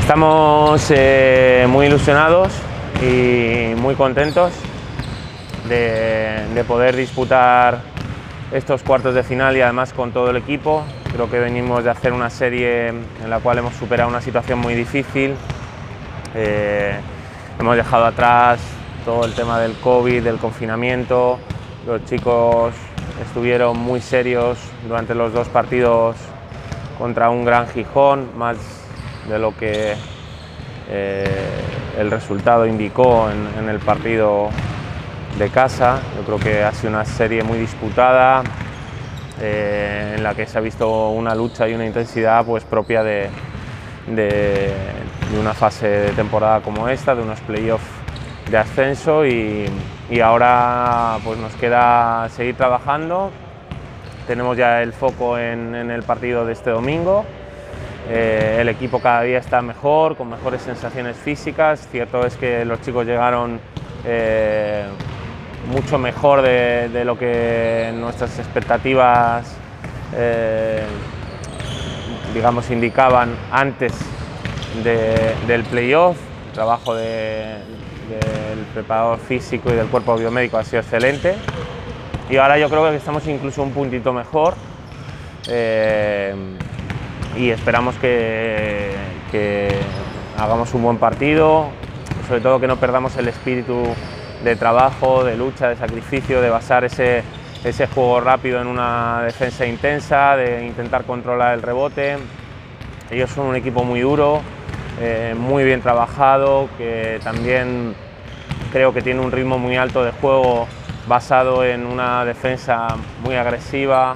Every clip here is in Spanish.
Estamos muy ilusionados y muy contentos de poder disputar estos cuartos de final y además con todo el equipo. Creo que venimos de hacer una serie en la cual hemos superado una situación muy difícil. Hemos dejado atrás todo el tema del COVID, del confinamiento. Los chicos estuvieron muy serios durante los dos partidos contra un gran Gijón, más de lo que el resultado indicó en el partido de casa. Yo creo que ha sido una serie muy disputada, en la que se ha visto una lucha y una intensidad pues propia de una fase de temporada como esta, de unos playoffs de ascenso, y ahora pues nos queda seguir trabajando. Tenemos ya el foco en el partido de este domingo. El equipo cada día está mejor, con mejores sensaciones físicas. Cierto es que los chicos llegaron mucho mejor de lo que nuestras expectativas digamos indicaban antes del playoff. El trabajo del preparador físico y del cuerpo biomédico ha sido excelente, y ahora yo creo que estamos incluso un puntito mejor, y esperamos que hagamos un buen partido, sobre todo que no perdamos el espíritu de trabajo, de lucha, de sacrificio, de basar ese juego rápido en una defensa intensa, de intentar controlar el rebote. Ellos son un equipo muy duro, muy bien trabajado, que también creo que tiene un ritmo muy alto de juego basado en una defensa muy agresiva,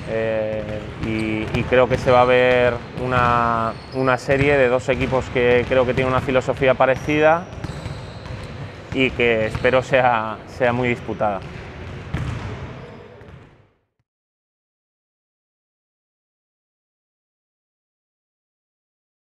y creo que se va a ver una serie de dos equipos que creo que tienen una filosofía parecida y que espero sea muy disputada.